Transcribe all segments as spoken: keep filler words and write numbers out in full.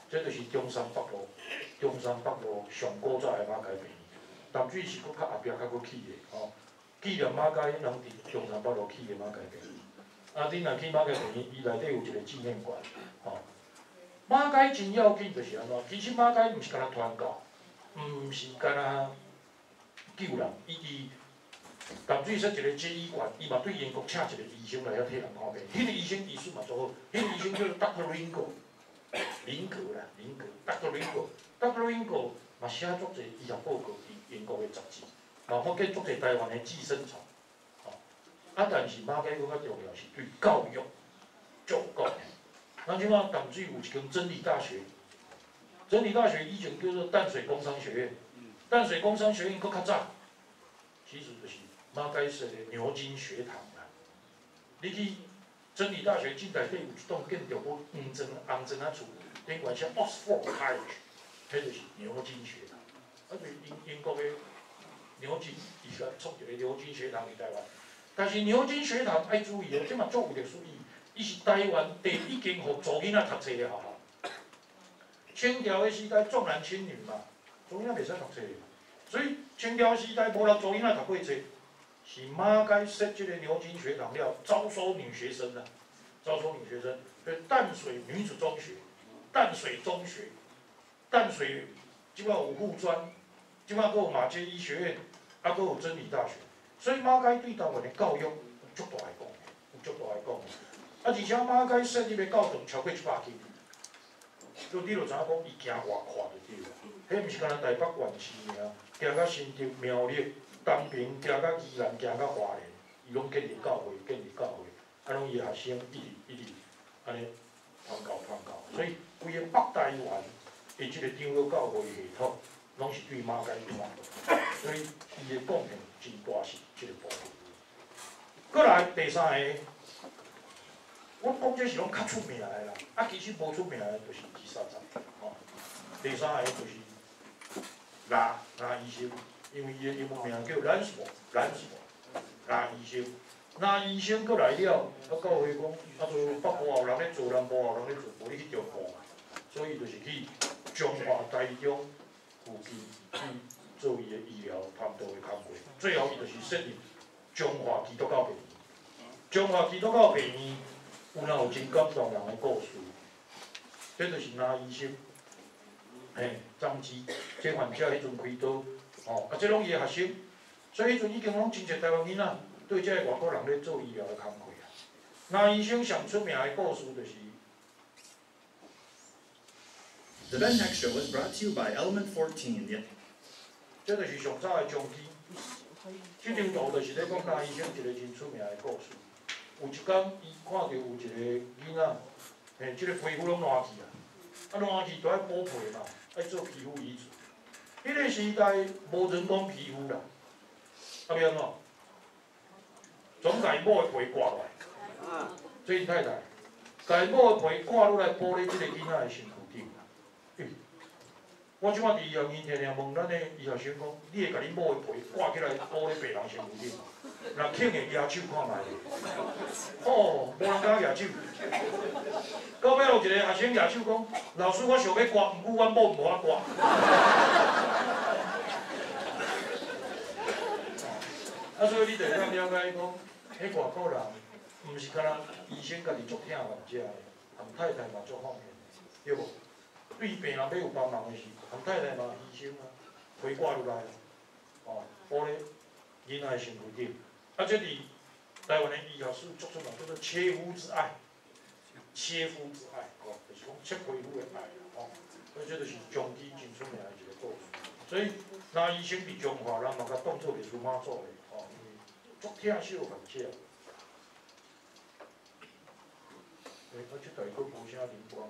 这就是中山北路，中山北路上古早的马街病院。淡水是搁较后壁较搁起的吼，纪念马街人伫中山北路起的马街病院。啊，恁若去马街病院，伊内底有一个纪念馆，吼。马街真要紧，就是安怎？其实马街毋是干那传教，毋是干那救人，伊伫淡水设一个街医馆，伊嘛对英国请一个医生来遐替人看病。迄、那个医生医术嘛做好，迄、那个医生叫做 Doctor Ringo， 林格啦，林格 ，Doctor Ringo，Doctor Ringo 嘛写足侪医学报告伫英国的杂志，嘛发现足侪台湾的寄生虫。哦，啊，但是马街更较重要是对教育足够。咱即马淡水有一间真理大学，真理大学以前叫做淡水工商学院，淡水工商学院搁较早，其实就是马街市的牛津学堂啦。你去真理大学进内底有一栋建筑，我黄砖红砖啊厝，顶管写 Oxford College， 迄就是牛津学堂。啊，就是英英国的牛津，伊甲创一个牛津学堂伫台湾。但是牛津学堂爱注意哦，即嘛足有历史意义。伊是台湾第一间互查囡仔读册的学校。清朝的时代重男轻女嘛，查囡仔袂使读册的，所以清朝时代无人查囡仔读过册，是马街设即个牛津学堂了，招收女学生啦，招收女学生，所以淡水女子中学、淡水中学、淡水即摆有护专，即摆阁有马街医学院，啊阁有真理大学，所以马街对台湾的教育有足大的贡献，有足大的贡献。啊，而且马街设立的教堂超过一百间，所以你就知影讲伊行外跨就对啦。迄毋是干那台北县市尔，行到新竹、苗栗、东平，行到宜兰，行到花莲，伊拢建立教会，建立教会，啊，拢伊学生一直一直安尼传教传教，所以规个北台湾的即个长老教会系统，拢是对马街传，所以伊的贡献真大是即个部分。过来第三个。我讲这是拢较出名的啦，啊，其实无出名的就是二三十，吼、哦。第三个就是拉拉医生，因为伊的英文名叫兰斯伯，兰斯伯，拉医生。拉医生过来了，啊，教会讲，啊，就北部也有人咧做，南部也有人咧做，无你去中部嘛，所以就是去中华台中附近去做伊的医疗探讨的工作。最后伊就是设立中华基督教病院，中华基督教病院。有哪有真感动人的故事？这就是拿医生，嘿，张基，这患者迄阵开刀，哦，啊，这拢伊的学生，所以迄阵已经拢真侪台湾囡仔对这个外国人咧做医疗的工课啊。拿医生上出名的故事就是。 The Ben Heck Show is brought to you by Element fourteen. 这就是上早的中基，这张图就是咧讲拿医生一个真出名的故事。有一天，伊看到有一个囡仔，嘿，即、这个皮肤拢烂去啊，啊烂去就爱补皮嘛，爱做皮肤移植。迄、那个时代无人工皮肤啦，啊要安怎？总甲伊某的皮刮落来，做因太太，甲伊某的皮刮落来补咧即个囡仔的身躯顶。欸、我即摆伫医院天天问咱的医学生讲，你会甲你某的皮挂起来补咧病人身躯顶？若肯的举手看卖。哦，无人敢举手。到尾有一个学生举手讲：“老师，我想要刮，毋过阮某无法刮。”啊，所以你就会当了解讲，迄外国人毋是干那医生家己足疼患者的，含太太嘛足方便，对无？对病人要有帮忙的时，含太太嘛医生啊，皮刮落来，哦，补咧囡仔的身躯顶。啊，这伫台湾的医学史足出名，叫做切肤之爱，切肤之爱，哦，就是讲切皮肤的爱啦，哦，所以这就是中基真出名的一个故事。所以，那医生伫中华，人嘛甲当做历史妈祖的，哦，因为足疼惜患者。诶，我即台佫无啥灵光。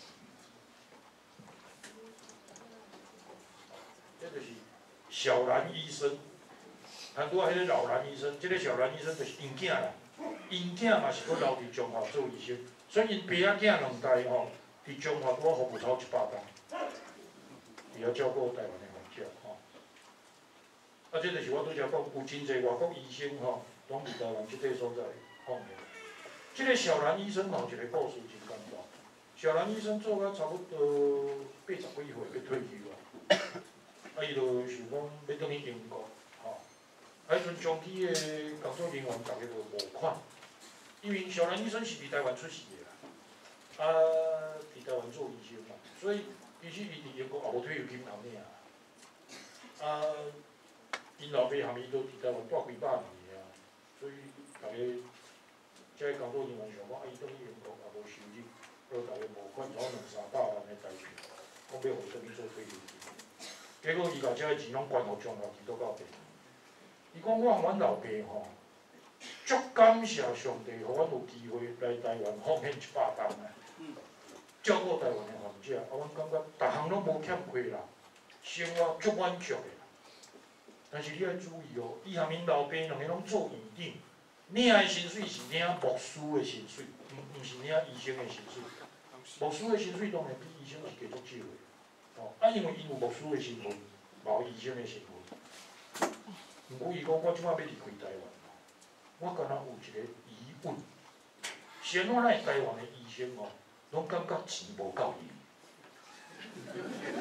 这就是小兰医生。很多迄个老兰医生，即、这个小兰医生就是因囝啦，因囝嘛是搁留伫中华做医生，所以因爸仔囝两代吼，伫中华拄啊服务超一百担，伊要照顾台湾的患者吼。啊，这就是我拄则讲，有真侪外国医生吼，拢伫台湾即个所在奉献。即、这个小兰医生吼，一个故事真感动。 小兰医生做到差不多八十几岁要退休啊，啊伊就想讲要转去英国，吼、啊迄阵长期的工作人员逐个都无款，因为小兰医生是伫台湾出世的啦，啊伫台湾做医生嘛，所以其实伊伫英国也无退休金拿领啊，啊因老爸含伊都伫台湾住几百年啊，所以逐个遮个工作人员想讲，啊伊转去英国也无收入。所以大家无款找两三百万的台币，讲要互转去做退休金。结果伊甲遮个钱拢捐互中华基督教会。伊讲我阮老爸吼，足感谢上帝，互阮有机会来台湾奉献一百担啊，照顾台湾的患者。啊，阮感觉逐项拢无欠亏啦，生活足满足的啦。但是你要注意哦，伊含因老爸两个拢做院长，领的薪水是领牧师的薪水，毋毋是领医生的薪水。牧师的薪水当然比医生是加足少的，哦，啊，因为伊有牧师的身份，嘛有医生的身份。毋过伊讲我即摆要离开台湾，我敢若有一个疑问：是安怎咱台湾的医生哦，拢感觉钱无够用？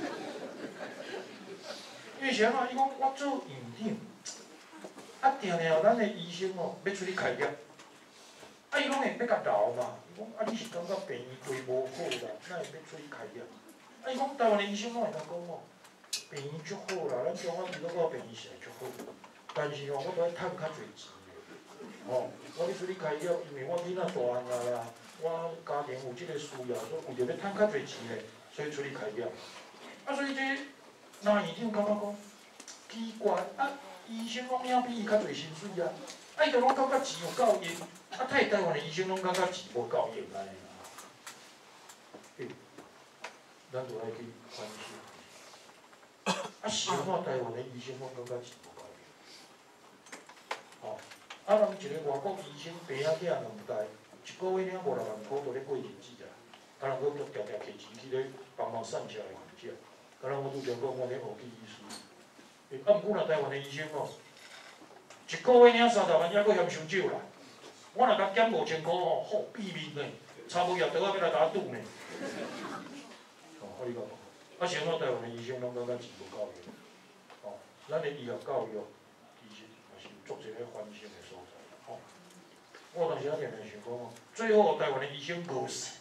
因为是安怎？伊讲我做院长，啊，定定咱的医生哦要出去开业，啊，伊拢会要甲留嘛。讲啊，你是感觉病院规无好啦，哪会要出去开业？啊，伊讲台湾的医生拢会当讲哦，病院足好啦，咱中华基督教病院是会足好，但是哦，我都爱趁较侪钱的。哦，我要出去开业，因为我囡仔大汉啊啦，我家庭有即个需要，所以为着要趁较侪钱的，所以出去开业。啊，所以这男院长感觉讲奇怪，啊，医生拢领比伊较侪薪水啊，啊，伊就拢感觉钱有够用。啊，太台湾的医生拢感觉钱无够用安尼啦，嘿，咱就爱去反省。啊，是安怎台湾的医生拢感觉钱无够用？吼、哦，啊，人一个外国医生病仔囝两代，一个月领五六万箍，都咧过日子啊。啊，人佫常常摕钱去咧帮忙散车的患者。啊，人我拄着讲我咧学去医师，啊，毋过若台湾的医生哦，一个月领三十万，还佫嫌伤少啦。我若甲减五千箍吼，好毙命呢，差无业倒啊要来甲我赌呢。哦，我你讲，啊，是安怎台湾的医生拢感觉钱无够用？哦，咱的医疗教育其实也是有足侪咧反省的所在。吼、哦，我当时啊常常想讲哦，最好台湾的医生饿死，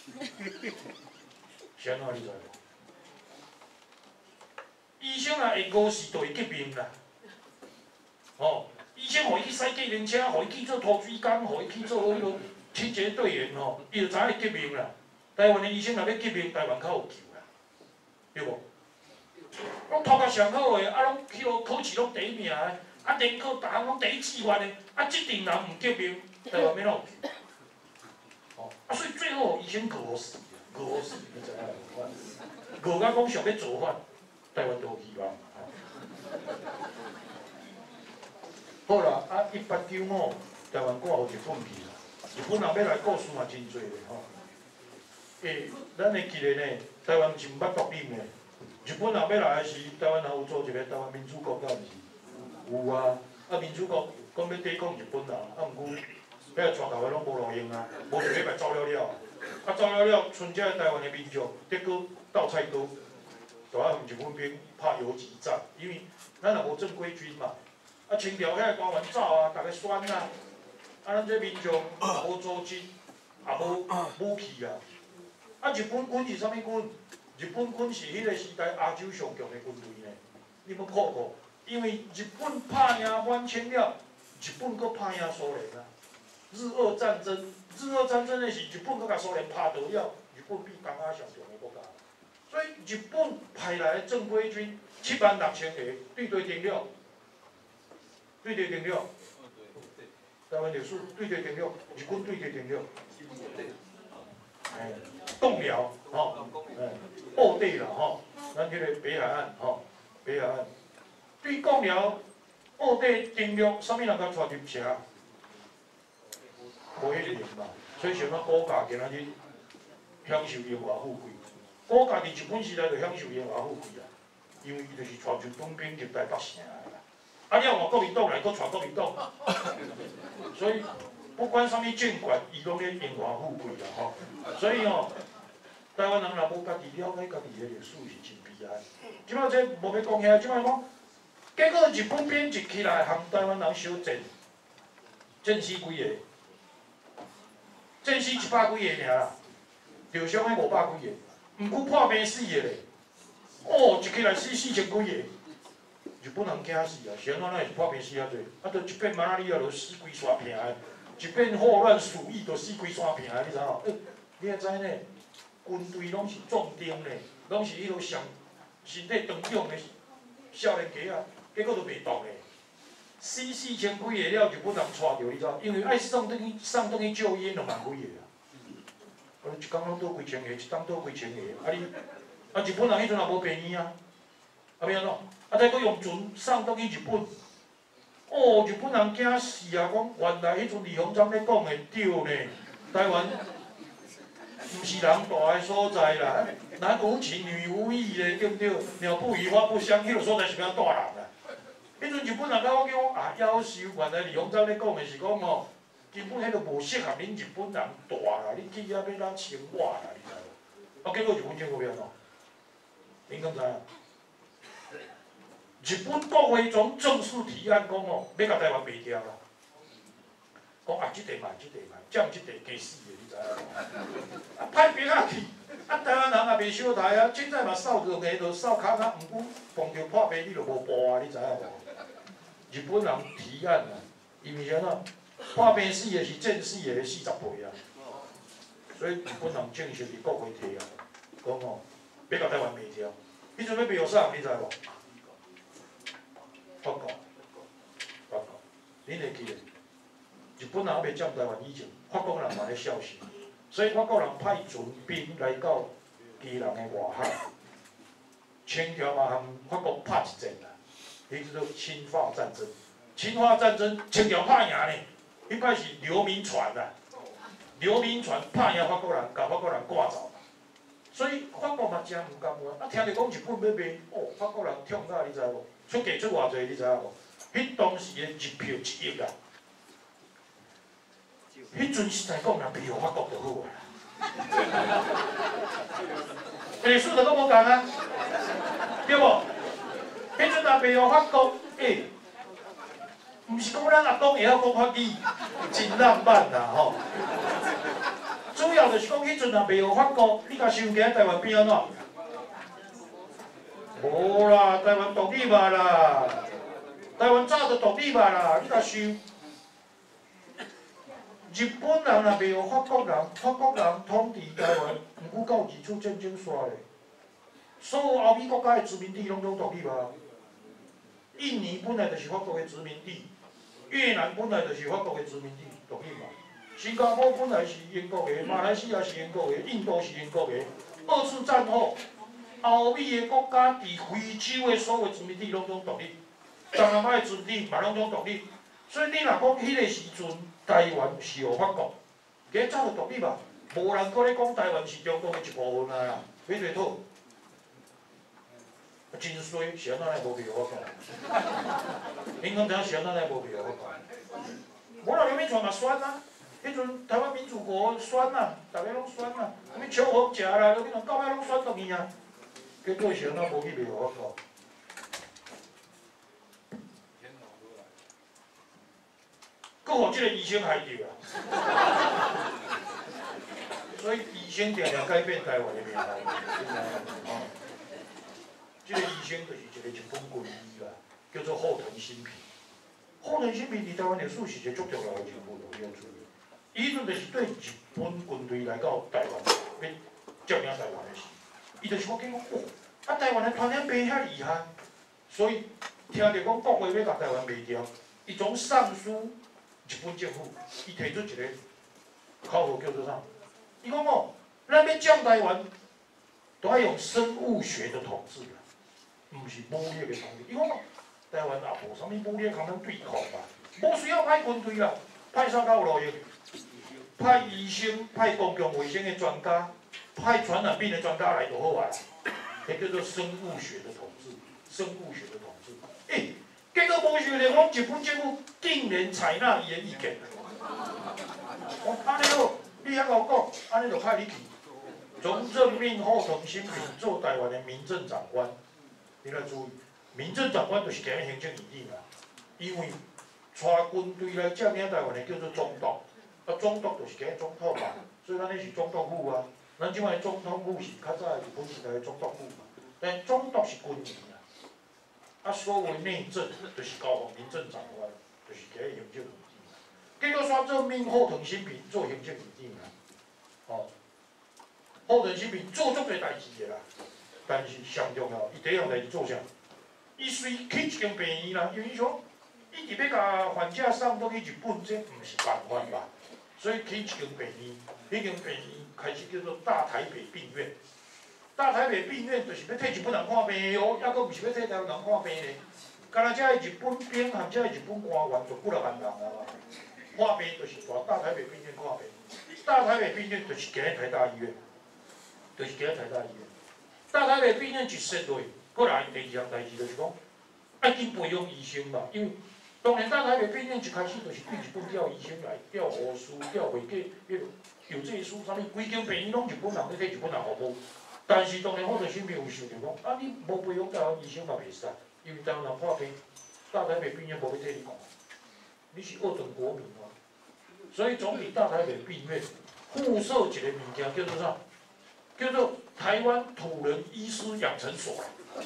是安怎你知无？医生若会饿死，就会革命啦。哦。医生互伊去驶计程车，互伊去做涂水工，互伊去做迄落清洁队员吼，伊就知影会革命啦。台湾的医生若要革命，台湾较有救啦，对无？拢头壳上好的，啊，拢迄落考试拢第一名的，啊，联考逐项拢第一志愿的，啊，即阵人毋革命，台湾要哪有救？哦，啊，所以最后医生饿死，饿死，你知影无？饿甲讲想要造反，台湾就有希望。好啦，啊，一八九五，台湾挂互日本去啦。日本人要来故事嘛真多咧吼。诶，咱会记得呢，台湾是毋捌独立的。日本人要来时，台湾人有做一个台湾民主国，敢毋是？有啊，啊民主国讲要抵抗日本人，啊毋过，遐个全台湾拢无路用啊，无一礼拜走了了，啊走了了，剩遮台湾的民众得搁倒菜刀，就爱向日本兵拍游击战，因为咱也无正规军嘛。啊，清朝遐个官员走啊，逐个选啊，啊，咱这民众也无组织，也无武器啊。啊，日本军是啥物军？日本军是迄个时代亚洲上强的军队呢。你要看看，因为日本拍赢满清了，日本搁拍赢苏联啊。日俄战争，日俄战争的是日本搁甲苏联拍倒了，日本比东亚上强的国家。所以日本派来的正规军七万六千个，对对定了。对对定了，台湾历史对对定了，日本对对定了，哎，贡寮吼，哎，布袋啦吼，咱迄个北海岸吼，北海岸对贡寮、布袋定了，啥物人甲带入车？无迄个人嘛，所以像咱古家今仔日享受荣华富贵，古家伫日本时代就享受荣华富贵啊，因为伊就是带日本兵入台北城。啊！了换国民党来，搁传国民党，所以不管啥物政权，伊拢咧荣华富贵啦吼。所以吼、哦， 台湾人若无家己了解家己的历史是真悲哀。即摆这无要讲遐，即摆讲，结果日本编辑起来，含台湾人相战，战死几个，战死一百几个尔啦，受伤的五百几个，毋过破病死的咧。哦，一起来死四千几个，日本人惊死啊！谁安怎会是破病死遐济？啊，着一片马拉利亚就死规山片的，一片霍乱鼠疫就死规山片的，你知无？欸，你也知呢？军队拢是壮丁呢，拢是迄落上身体强壮的少年家啊，结果都袂动嘞。死四千几个了，日本人带着，你知道？因为爱送转去送转去就医两万几个啊。啊，一工拢倒几千个，一冬倒几千个，啊你，啊日本人迄阵也无便宜啊，啊要安怎？啊再搁用船送转去日本，哦，日本人惊死啊！讲原来迄阵李鸿章咧讲的对呢，台湾。毋是人大个所在啦，男无情女无义咧，对毋对？鸟不语花不香，迄落所在是变大人啦。迄阵日本人甲我讲啊，夭寿，原来李鸿章咧讲的是讲哦，根本迄落无适合恁日本人大啦，你去遐要哪生活啦，你知无？啊，结果日本政府要安怎？恁敢知影？日本国会总正式提案讲哦，要甲台湾卖掉啦。讲啊，即地卖，即地卖，占即地加死的，你知影无？啊，派兵啊去，啊台湾人也袂小台啊，凊彩嘛扫过个，就扫骹骹，毋过碰着破病你就无报啊，你知影无？日本人提案啊，因为啥呢？破病死的是战死的四十倍啊，所以日本人正式伫国会提啊，讲哦，要甲台湾卖掉。迄阵要卖互啥？你知无？法国，法国，恁会记得？日本人还袂占台湾以前，法国人嘛咧笑死，所以法国人派船兵来到基隆的外海，清朝嘛和法国拍一战啦，迄叫做侵华战争。侵华战争清朝拍赢呢，迄摆是刘铭传啦，刘铭传拍赢法国人，甲法国人赶走。所以法国嘛真毋甘愿，啊听着讲日本要卖，哦法国人痛甲你知无？出价出偌济你知影无？迄当时的日票一亿啊！迄阵实在讲，若卖互法国就好啊。历史就搁无共啊，对无？迄阵若卖互法国，诶、欸，毋是讲咱阿公会晓讲法语，真浪漫啦吼。主要就是讲，迄阵若卖互法国，你甲收起台湾变安怎？无啦，台湾独立嘛啦，台湾早就独立嘛啦，你甲收。日本人也袂互法国人，法国人统治台湾，毋过到二次战争煞咧。所有欧美国家的殖民地拢总独立啊。印尼本来就是法国的殖民地，越南本来就是法国的殖民地，独立嘛。新加坡本来是英国的，马来西亚是英国的，印度是英国的。二次战后，欧美的国家伫非洲的所有殖民地拢总独立，东南亚的殖民地嘛拢总独立。所以你若讲迄个时阵，台湾是互法国，其实早就独立嘛，无人搁咧讲台湾是中国的一部分啊啦，买袂讨。真衰，是安怎来无卖互法国？恁讲知影是安怎来无卖互法国？我老刘铭传嘛选啊，迄阵台湾民主国选啊，逐个拢选啊，什物秋红食啦，迄种到尾拢选落去啊，结果是安怎无去卖互法国？佫互即个医生害着啊！所以医生定定改变台湾的命运，哦。即个医生就是一个日本军医啦，叫做后藤新平。后藤新平伫台湾历史是一个足重要的人物，有影出的。伊迄阵就是对日本军队来到台湾，要占领台湾的时，伊就是我讲讲，哦，啊台湾的传染病遐厉害，所以听着讲国会要甲台湾卖掉，伊总上书。日本政府，伊提出一个口号叫做啥？伊讲哦，咱要占台湾，都爱用生物学的统治啦，毋是武力的统治。伊讲哦，台湾也无啥物武力通咱对抗嘛，无需要派军队啦，派啥较有路用？派医生、派公共卫生的专家、派传染病的专家来就好啊。迄叫做生物学的统治，生物学的统治。诶、欸。结果无想到，我日本政府竟然采纳伊的意见。我安尼好，你遐甲我讲，安尼就派你去。 从任命后藤新平做台湾的民政长官，你来注意，民政长官就是行行政院长啦，因为带军队来占领台湾的叫做总督，啊总督就是行总统嘛，所以咱迄是总统府啊，咱即摆总统府是较早的日本时代的总督府嘛，但总督是军员啊，啊所谓内政就是交予民政长官，就是行行政院长，结果煞任命后藤新平做行政院长啊，哦。后藤新平做足个代志个啦，但是上重要，伊第一项代志做啥？伊随去一间病院啦，因为伊讲，伊直要甲患者送倒去日本，这毋是办法吧？所以去一间病院，迄间病院开始叫做大台北病院。大台北病院就是要替日本人看病的哦，抑阁毋是要替台湾人看病的。敢若遮个日本兵和遮个日本官员就几六万人啊嘛，看病就是大大台北病院看病。大台北病院就是今日台大医院。就是今日台大医院，大台北病院一设落，过来第二项代志就是讲，爱紧培养医生嘛。因为当然大台北病院一开始就是对日本调医生来，调护士、调会计、迄有这书啥物，规间病院拢日本人咧替日本人服务。但是当然后头新兵有想着讲，啊你无培养台湾医生嘛袂使，因为台湾人破病，大台北病院无要替你看，你是二等国民嘛。所以总理大台北病院附设一个物件叫做啥？叫做台湾土人医师养成所，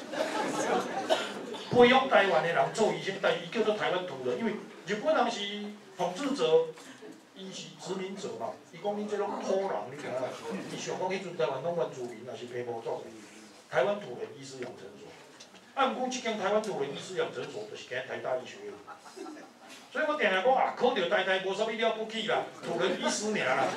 培养台湾的人做医生，但伊叫做台湾土人，因为日本人是统治者，伊是殖民者嘛。伊讲你这种土人，你知影？伊想讲迄阵台湾拢原住民，也是平埔族。台湾土人医师养成所，啊，毋过即间台湾土人医师养成所，就是今台大医学院。所以我定定讲啊，考着台大无啥物了不起啦，土人医师尔啦。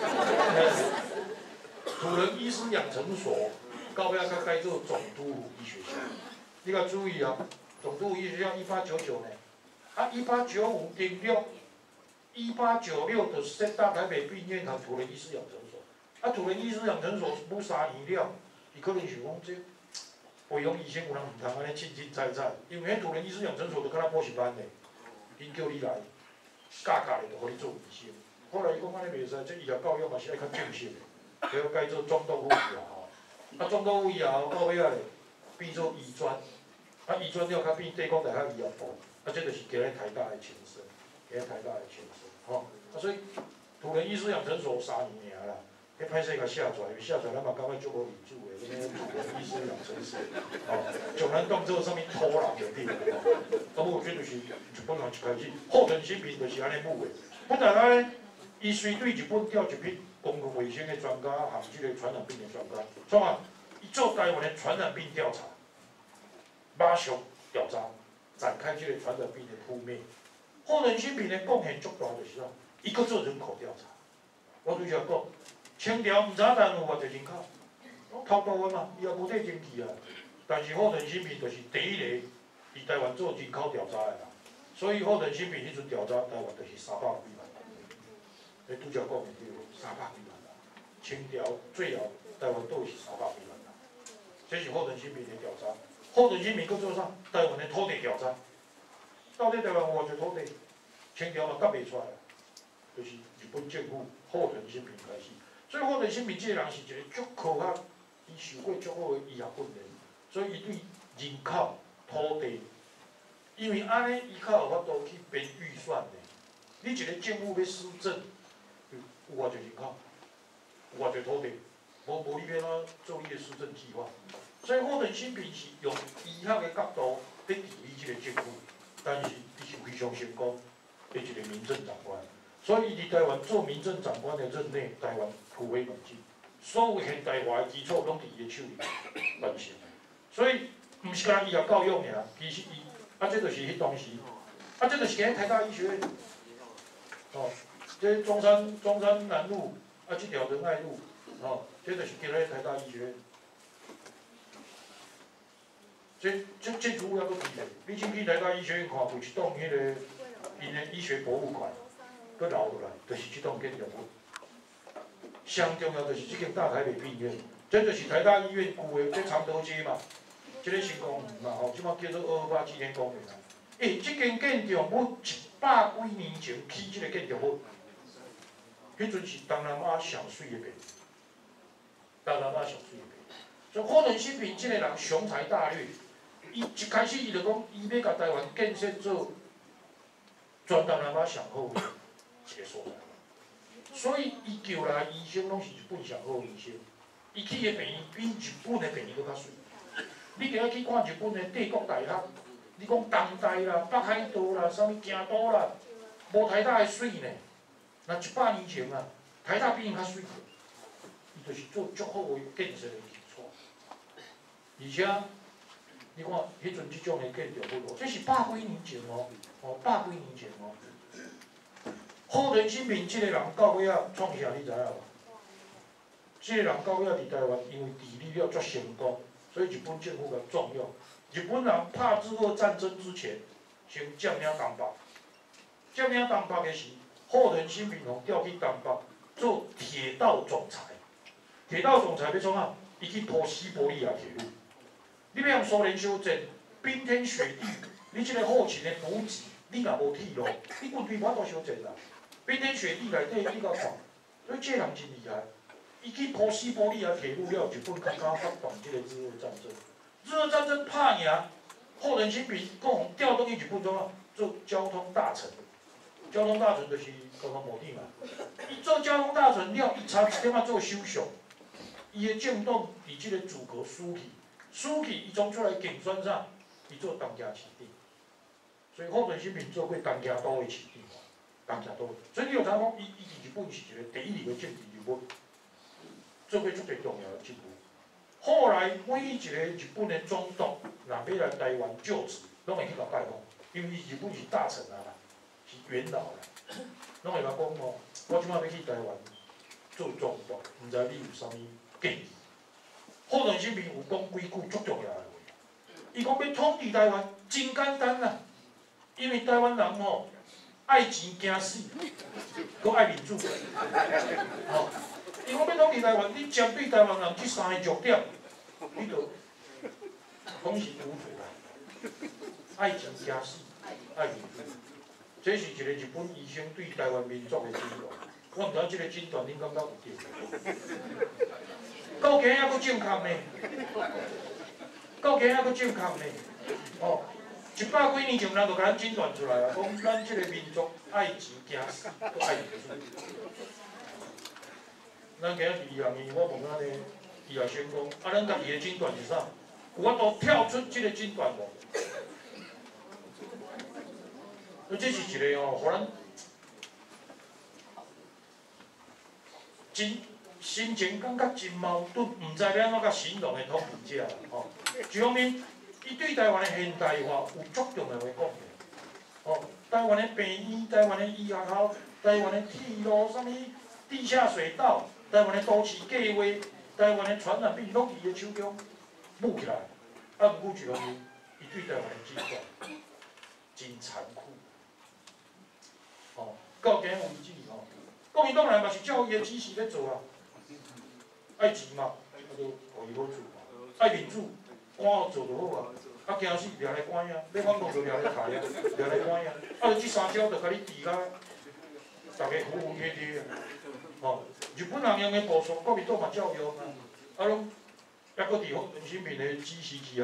土人医师养成所，到尾才改做总督府医学校。你甲注意啊，总督府医学校一八九九年，啊一八九五定六，一八九六就设大台北病院和土人医师养成所。啊，土人医师养成所不三年了，伊可能想讲这培养医生有人毋通安尼凊凊彩彩，因为迄土人医师养成所就敢若补习班嘞，因叫你来，教教咧就互你做医生。后来伊讲安尼袂使，这医疗教育嘛是爱较正式的。叫改做总督府以后，啊总督府以后到尾啊咧变做医专，啊医专了较变帝国大学医学部，啊这就是今日台大的前身，今日台大的前身，吼、哦，啊所以土人医师养成所三年尔啦，迄歹势甲写出来，因为写出来咱嘛感觉足无民主的，什么土人医师养成所，哦，将咱当做啥物土人就对了，啊无这就是日本人一开始，后藤新平就是安尼母的，本来咧伊随对日本调一批。公共卫生的专家，含即个传染病的专家，创啊，伊做台湾的传染病调查，马上调查，展开即个传染病的扑灭。后藤新平的贡献足大，就是啥？伊搁做人口调查。我拄则讲，清朝毋知影台湾有偌济人口，偷渡的嘛，伊也无体登记啊。但是后藤新平就是第一个伫台湾做人口调查的人，所以后藤新平迄阵调查台湾就是三百几万人。你拄则讲的对。三百几万人，清朝最后台湾岛是三百几万人，这是后藤新平的调查。后藤新平佫做啥？台湾的土地调查，到底台湾有偌济土地？清朝嘛答袂出来，就是日本政府后藤新平开始。所以后藤新平这个人是一个足科学，伊受过足好的医学训练，所以伊对人口、土地，因为安尼伊较有法度去编预算的。你一个政府要施政。有偌济人口，有偌济土地，无无你要怎做你的施政计划？所以后藤新平是用医学的角度在治理这个政府，但是伊是非常成功的一个民政长官。所以伊伫台湾做民政长官的任内，台湾突飞猛进，所有现代化的基础拢伫伊的手里完成。所以毋是干医学教育尔，其实伊啊，这就是迄当时，啊，这就是今台大医学院，哦。这中山中山南路啊，这条仁爱路，哦，这就是今日台大医学院。这这这主要搁伫咧，你先去台大医学院看，有一栋迄个因的医学博物馆，搁留落来，就是这栋建筑物。上重要就是这间大台北病院，这就是台大医院旧的这长头街嘛，这个新公园嘛，吼，即马叫做二二八纪念公园啊。诶，这间建筑物一百几年前起这个建筑物。迄阵是东南亚上水的病， 台南仔上水的病。所以贺伦新平即个人雄才大略，伊一开始伊就讲，伊要甲台湾建设做全台南仔上好的一个所在。所以伊叫来医生拢是日本上好的医生，伊去的病院比日本的病院搁较水。你今仔去看日本的帝国大学，你讲东大啦、北海道啦、啥物京都啦，无台大的水呢。那一百年前啊，台大比因较水，伊就是做足好的建设的基础。而且，你看迄阵即种的建筑不多，这是百几年前哦，哦，百几年前哦。贺伦新平即个人到尾啊创啥你知影无？即个人到尾啊伫台湾，因为治理了足成功，所以日本政府甲重用。日本人怕日俄战争之前，先占领东北。占领东北的时，贺伦新平吼调去东北做铁道总裁。铁道总裁要创啊？伊去铺西伯利亚铁路。你要用苏联修正，冰天雪地，你即个后勤的补给，你若无铁路，你军队无法度修正啦。冰天雪地内底你甲看，所以这个人真厉害。伊去铺西伯利亚铁路了，日本刚刚发动即个日俄战争。日俄战争拍赢，贺伦新平共互调动去日本中啊，做交通大臣。交通大臣就是交通部长嘛。伊做交通大臣了，伊差一点仔做首相。伊的政党伫即个组阁输去，输去伊从出来竞选啥？伊做东家市长。所以贺伦新平做过东家都的市长。东家都，所以你有知影讲，伊伊伫日本是一个第一流的政治人物，做过足侪重要的职务。后来每一个日本的总督，若要来台湾就职，拢会去甲拜访，因为日本是大臣啊啦，是元老啦，拢会甲讲哦，我即摆要去台湾做总督，毋知你有啥物建议？贺伦新平有讲几句足重要的话，伊讲要统治台湾真简单啦，因为台湾人吼。爱钱惊死，搁爱民主。吼，伊讲要统治台湾，你针对台湾人即三个重点，你着拢是糊涂啦。爱钱惊死，爱民主，这是一个日本医生对台湾民族的诊断。我毋知即个诊断恁感觉有对？到今仔搁正确呢？到今仔搁正确呢？哦。一百几年前，人就甲咱诊断出来啊，讲咱即个民族爱钱惊死，搁爱民主。咱今日医学院，我问咱的医学生讲，啊，咱家己的诊断是啥？有法度跳出即个诊断无？所以这是一个哦，互咱真心情感觉真矛盾，毋知要安怎甲形容的统治者啦，吼。一方面，伊对台湾的现代化有足重要的贡献。哦，台湾的病院、台湾的医学校、台湾的铁路、啥物地下水道、台湾的都市计划、台湾的传染病，拢伫伊的手中舞起来。啊，毋过一方面，伊对台湾的诊断真残酷。哦，到今为止哦，国民党内嘛是照伊的指示咧做啊，爱钱嘛，啊就互伊好做嘛，爱民主。官好做就好啊，啊惊死掠来关啊，要反动就掠来杀啊，掠来关啊，啊就即三招就甲你治甲，大家服服帖帖啊。吼，日本人用的步数，国民党嘛照用啊，啊拢抑搁伫贺伦新平的指示之下，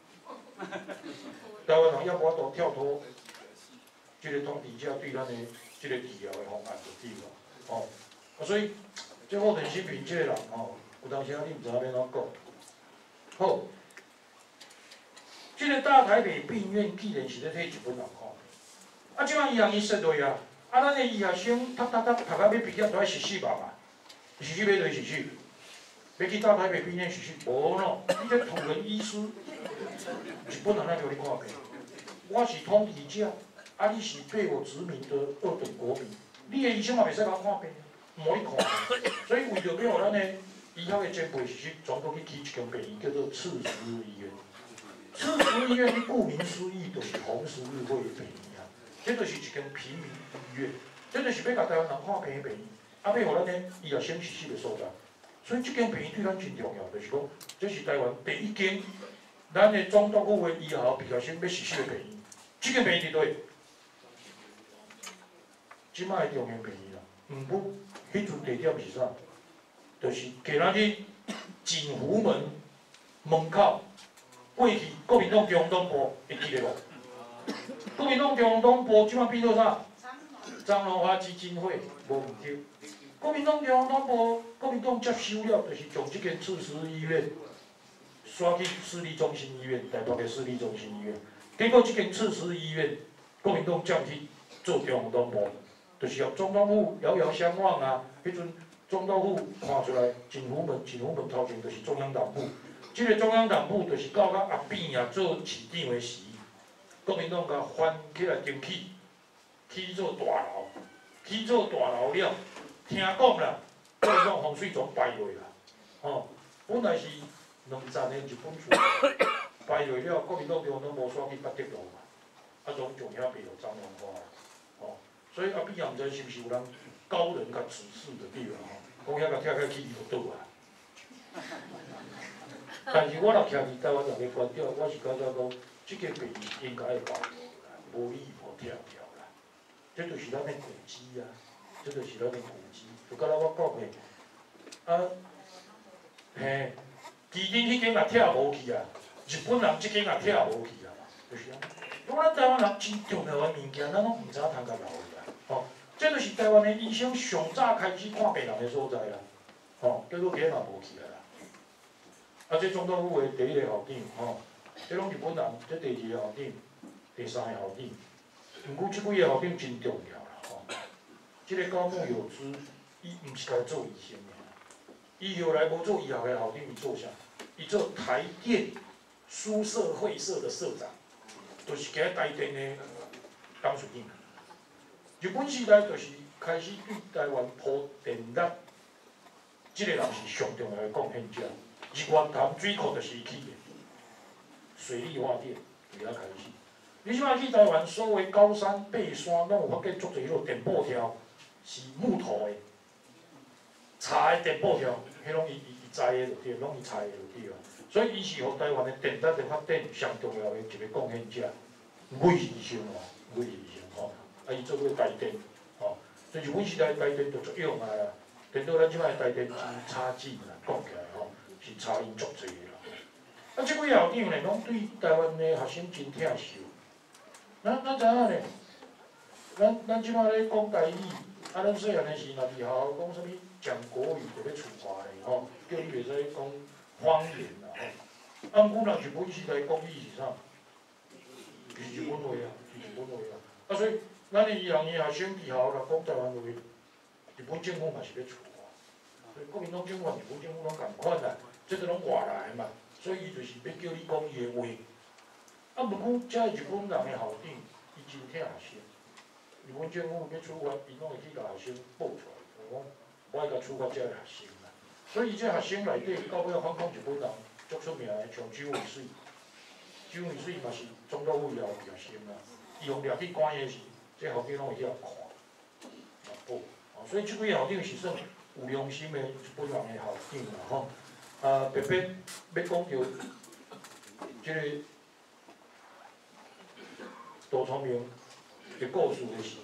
台湾人也无法度跳脱即个统治者对咱的即个治疗的方案就对了。吼，啊所以即贺伦新平即个人吼，有当时啊你毋知影要怎讲，好。即个大台北病院既然是咧替日本人看，啊，即摆医学院设落啊，啊，咱的医学生读读读读到要毕业，都爱实习嘛嘛，实习要对实习，要去大台北病院实习，无咯，你这土人医师，日本人哪叫你看病？我是统治者，啊，你是被我殖民的二等国民，你的医生嘛袂使甲我看病，唔互你看，所以为着要互咱的医学的前辈实习，全部去起一间病院，叫做赤石医院。赤石医院顾名思义，就是红十字会病院啊，这就是一间平民医院，这就是要甲台湾人看病的病院，啊，要互咱的医学生实习的所在。所以这间病院对咱真重要，就是讲，这是台湾第一间咱的总督府的医学毕业生要实习的病院。这间病院伫倒？即摆的中央病院啦，毋过迄阵地点是啥？就是今仔日锦湖门门口，过去国民党中央党部会记得无？国民党中央党部即摆变做啥？张荣华基金会无毋对。国民党中央党部，国民党接收了，就是将即间刺史医院刷去市立中心医院，台北的市立中心医院。结果即间刺史医院，国民党降去做中央党部，就是由总统府遥遥相望啊。迄阵总统府看出来，锦湖门，锦湖门头前就是中央党部。即个中央党部就是到到后边啊，做市长的时，国民党甲翻起来争取，起做大楼，起做大楼了。听讲啦，国民党风水总败落啦，吼，本来是两站的日本厝，败落了，国民党中央党无煞去八德路嘛，啊，总从遐卖落张荣华，吼，所以后壁也毋知是毋是有人高人甲指示就对啦，吼，讲遐甲拆开去就倒啊。但是我若徛伫台湾人的观点，我是感觉讲，即个病应该会保留啦，无理无跳跳啦，这就是咱的古迹啊。这就是咱的古迹，就甲咱我讲的，啊，嘿，基丁迄间也拆无去啊，日本人即间也拆无去啊，就是安尼。如果咱台湾人真重要的物件，咱拢毋知影通甲留下来，吼，这就是台湾的医生上早开始看病人的所在啦，吼，结果今嘛无去啊啦。啊，这总统府的第一个校长，吼，这拢日本人，这第二个校长，第三个校长，毋过即几个校长真重要。即个高木有之，伊毋是家做医生的，伊后来无做医学的校长，伊做啥？伊做台电书社会社的社长，就是今台电的董事长。日本时代就是开始对台湾铺电力，即、这个人是上重要的贡献者。日月潭水库就是伊起的，水力发电从遐开始。你即摆去台湾所谓高山爬山，拢有发现足侪迄落电报条。是木头的，柴的电报条，迄拢伊伊伊栽的就对，拢伊柴的就对啊。所以伊是互台湾的电力的发展上重要的一个贡献者，美医生哦，美医生吼，啊伊做过台电，吼，所以日本时代台电就足用啊啦。电到咱即摆台电真差劲啦，讲起来吼，是差因足侪啦。啊，即几校长呢，拢对台湾的学生真疼惜。咱咱知影呢，咱咱即摆咧讲台语。啊，咱细汉的时，若伫学校讲啥物讲国语，就要处罚嘞吼，叫你袂使讲方言啦吼。啊，阮若日本时代讲语是啥？是日本话啊，是日本话啊。啊，所以咱的伊人伊学生伫学校若讲台湾话，日本政府嘛是要处罚。所以国民党政府和日本政府拢共款啦，这个拢外来嘛，所以伊就是要叫你讲伊的话。啊，毋过遮日本人的校长，伊真疼学生。日本政府要处罚，伊拢会去甲学生报出来，就讲我爱甲处罚遮个学生啦。所以伊这学生内底到尾反抗日本人足出名的，像周伟水，周伟水嘛是总统府以后学生啦。伊用掠去关的时，这校长拢会去遐看，啊报。哦，所以即几个校长是算有良心的日本人的校长啦吼。啊，特别要讲到即个杜聪明。个故事的是，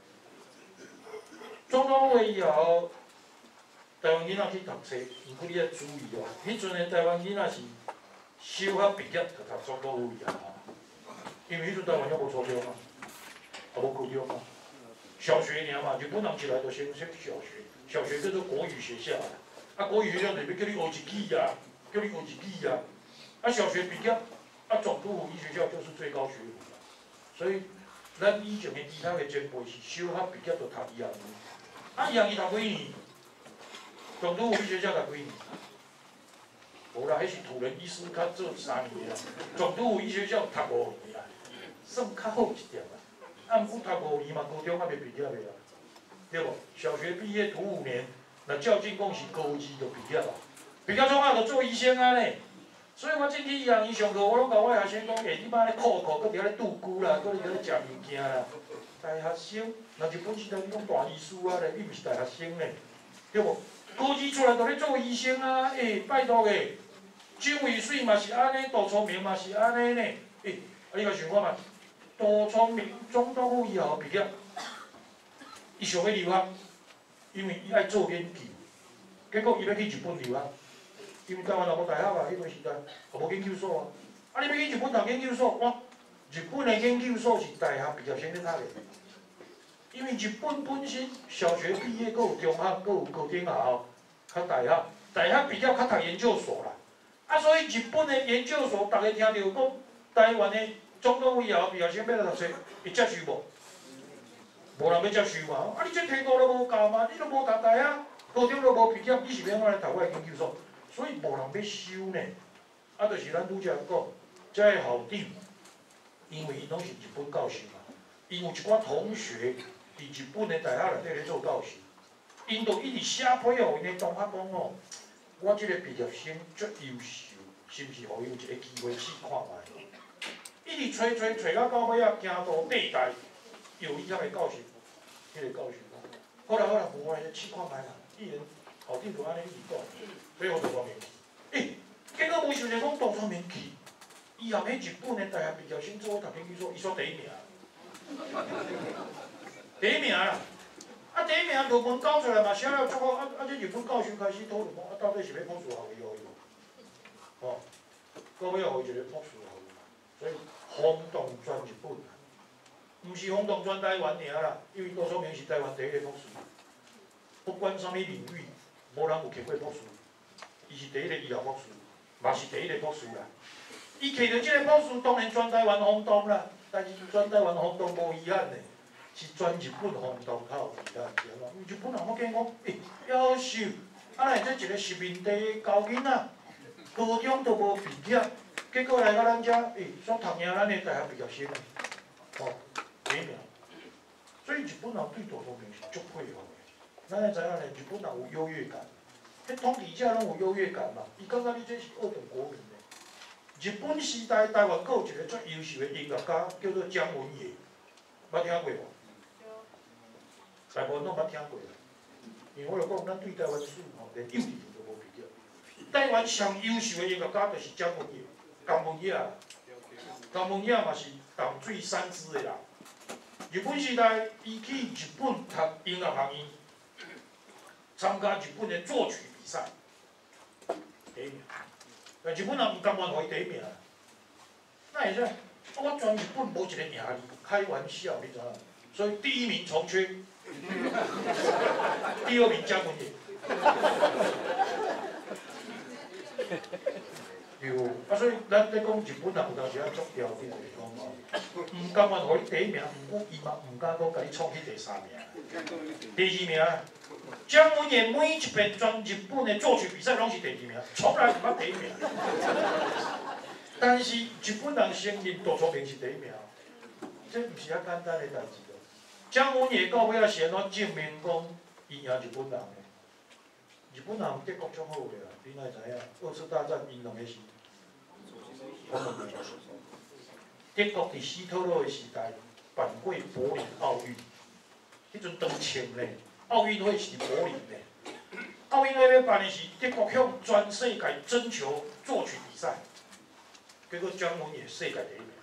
总统府以后，台湾囡仔去读册，毋过你要注意哦，迄阵的台湾囡仔是小学毕业就读总统府以后，因为迄阵台湾还无初中嘛，也无高中嘛，小学尔嘛，日本人一来就先先小学，小学叫做国语学校，啊国语学校就要叫你学一字啊，叫你学一字啊，啊小学毕业，啊总督府医学校就是最高学府了，所以。咱以前的医学的前辈是小学毕业就读医学院，啊医学院读几年？总督府医学校读几年？无啦，迄是土人医师较做三年啦。总督府医学校读五年啦，算较好一点啦。啊，毋过读五年嘛，高中还袂毕业的啦，对无？小学毕业读五年，那照正讲是高二就毕业啦。毕业创啊就做医生啊呢。所以我进去医学院上课，我拢甲我学生讲，下你摆咧苦苦，搁伫咧拄久啦，搁伫咧食物件啦。大学生，若日本时代你讲大医师啊咧，你毋是大学生咧，对无？高二出来就咧做医生啊，诶、欸，拜托诶，周伟水嘛是安尼，杜聪明嘛是安尼呢，诶、欸，啊你甲想看觅，杜聪明总统府以后毕业，伊想要留学，因为伊爱做研究，结果伊要去日本留学。 因为台湾也无大学啊，迄个时代也无研究所啊。啊，你要去日本读研究所，哇，日本的研究所是大学毕业生咧读的。因为日本本身小学毕业，佫有中学，佫有高等校，较大学，大学毕业较读研究所啦。啊，所以日本的研究所，大家听到讲台湾的总统以后毕业生要来读册，会接受无？无人要接受嘛。啊，你这题目都无教嘛，你都无读大学，高中都无毕业，你是要安怎来读我的研究所？所以无人要收呢。啊，就是咱拄则讲，这个校长，因为伊拢是日本教授嘛，因有一寡同学伫日本的大学内底咧做教授，因就一直写批互因的同学讲哦，我即个毕业生足优秀，是毋是互伊有一个机会试看卖？一直找找找到到尾啊，行到第代，有伊遐个教授，迄、那个教授讲，好啦好啦，无爱试看卖啦。既然校长就安尼一直讲，所以我就讲免去。诶、欸，结果无想着讲当初免去，以后迄日本的大学毕业生做伙读研究所，伊煞第一名。第一名啦！啊，第一名论文交出来嘛，写了足好。啊啊，这日本教授开始讨论讲，啊，到底是要博士学位互伊无？哦，到尾互伊一个博士学位，所以轰动全日本啦。毋是轰动全台湾尔啦，因为郭聪明是台湾第一个博士，不管啥物领域，无人有摕过博士。伊是第一个医学博士，嘛是第一个博士啦。伊摕到即个博士，当然全台湾轰动啦。但是全台湾轰动无遗憾的，是全日本轰动较有遗憾，对无？因为日本人我见讲，诶，夭寿，啊来这一个殖民地的高囡仔，高中都无毕业，结果来到咱遮，诶，煞读赢咱的大学毕业生，哦，第一名。所以日本人对大聪明是足佩服的。咱会知影咧，日本人有优越感，迄统治者拢有优越感嘛，伊感觉你这是二等国民。日本时代，台湾阁有一个足优秀的音乐家，叫做姜文也，捌听过无？大部分拢捌听过啦。因为我就讲，咱对台湾史吼，连幼稚园都无毕业。台湾上优秀的音乐家就是姜文也，江文也啊。江文也嘛是淡水三支的人。日本时代，伊去日本读音乐学院，参加日本的作曲比赛，第一名。但日本人毋甘愿互伊第一名，那会使？我全日本无一个赢你，开玩笑，你知影？所以第一名重缺，第二名姜文也。对，啊，所以咱咧讲日本人有当时啊足标准的讲哦，毋甘愿互你第一名，毋过伊嘛毋敢讲甲你创去第三名。第二名，姜文也每一遍全日本的作曲比赛拢是第二名，从来毋捌第一名。但是日本人承认杜聪明是第一名，这毋是遐简单的代志咯。姜文也到尾啊是安怎证明讲伊赢日本人的？日本人德国足好的啦，你哪会知影？二次大战因两个是，我问你，德国伫希特勒的时代办过柏林奥运，迄阵当枪咧，奥运会是柏林咧。奥运会要办的是德国向全世界征求作曲比赛，结果姜文也世界第一名。